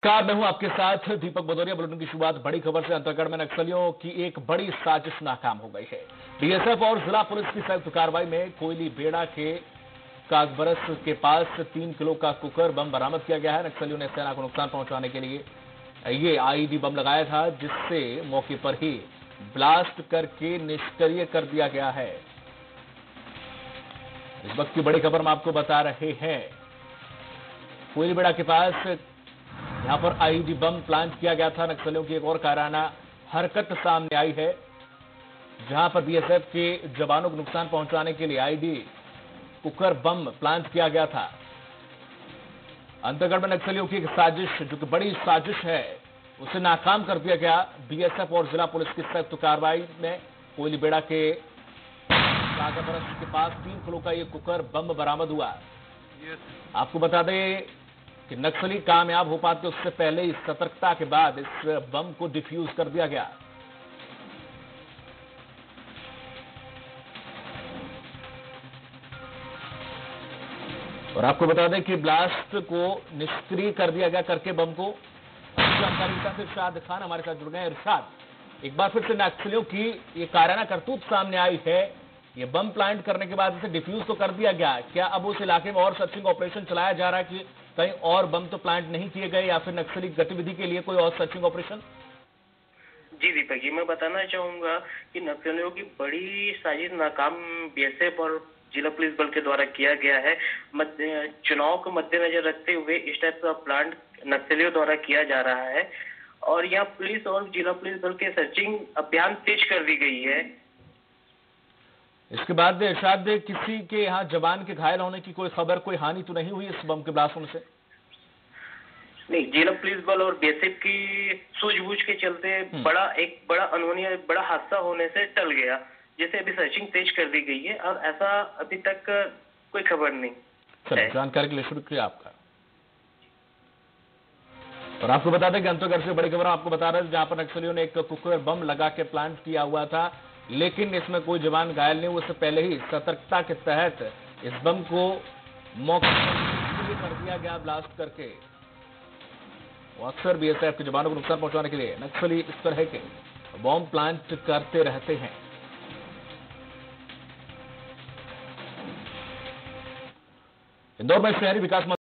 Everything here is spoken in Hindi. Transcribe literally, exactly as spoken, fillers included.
नमस्कार, मैं हूं आपके साथ दीपक भदौरिया। बुलेटिन की शुरुआत बड़ी खबर से। अंतरगढ़ में नक्सलियों की एक बड़ी साजिश नाकाम हो गई है। बीएसएफ और जिला पुलिस की संयुक्त कार्रवाई में कोयली बेड़ा के कागबरस के पास तीन किलो का कुकर बम बरामद किया गया है। नक्सलियों ने सेना को नुकसान पहुंचाने के लिए ये आईईडी बम लगाया था, जिससे मौके पर ही ब्लास्ट करके निष्क्रिय कर दिया गया है। इस वक्त की बड़ी खबर हम आपको बता रहे हैं। कोयली बेड़ा के पास यहां पर आईईडी बम प्लांट किया गया था। नक्सलियों की एक और कायराना हरकत सामने आई है, जहां पर बीएसएफ के जवानों को नुकसान पहुंचाने के लिए आईईडी कुकर बम प्लांट किया गया था। अंतरगढ़ में नक्सलियों की एक साजिश, जो कि बड़ी साजिश है, उसे नाकाम कर दिया गया। बीएसएफ और जिला पुलिस की संयुक्त कार्रवाई में कोयली बेड़ा के कागबरस के पास तीन किलो का यह कुकर बम बरामद हुआ। आपको बता दें कि नक्सली कामयाब हो पाते उससे पहले ही सतर्कता के बाद इस बम को डिफ्यूज कर दिया गया। और आपको बता दें कि ब्लास्ट को निष्क्रिय कर दिया गया करके बम को। जानकारी के साथ इरशाद खान हमारे साथ जुड़ गए। इरशाद, एक बार फिर से नक्सलियों की ये कायराना करतूत सामने आई है। ये बम प्लांट करने के बाद इसे डिफ्यूज तो कर दिया गया, क्या अब उस इलाके में और सर्चिंग ऑपरेशन चलाया जा रहा है कि कहीं और बम तो प्लांट नहीं किए गए, या फिर नक्सली गतिविधि के लिए कोई और सर्चिंग ऑपरेशन? जी दीपक जी, मैं बताना चाहूंगा कि नक्सलियों की बड़ी साजिश नाकाम बीएसएफ और जिला पुलिस बल के द्वारा किया गया है। चुनाव को मद्देनजर रखते हुए इस टाइप का प्लांट नक्सलियों द्वारा किया जा रहा है और यहाँ पुलिस और जिला पुलिस बल के सर्चिंग अभियान तेज कर दी गई है। इसके बाद इरशाद, किसी के यहाँ जवान के घायल होने की कोई खबर, कोई हानि तो नहीं हुई इस बम के ब्लास्ट होने से? नहीं, जिला पुलिस बल और बीएसएफ की सूझबूझ के चलते बड़ा एक बड़ा अनहोनी बड़ा हादसा होने से टल गया, जैसे अभी सर्चिंग तेज कर दी गई है और ऐसा अभी तक कोई खबर नहीं। चलिए, जानकारी के लिए शुक्रिया आपका। और आपको बता दें कि अंतरगढ़ से बड़ी खबर आपको बता रहे थे, जहां पर नक्सलियों ने एक कुकर बम लगा के प्लांट किया हुआ था, लेकिन इसमें कोई जवान घायल नहीं हुआ। उससे पहले ही सतर्कता के तहत इस बम को मौके पर कर दिया गया ब्लास्ट करके। अक्सर बीएसएफ के जवानों को नुकसान पहुंचाने के लिए नक्सली इस तरह के बम प्लांट करते रहते हैं। इंदौर में शहरी विकास